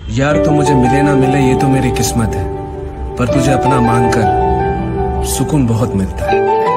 यार तो मुझे मिले ना मिले ये तो मेरी किस्मत है, पर तुझे अपना मानकर सुकून बहुत मिलता है।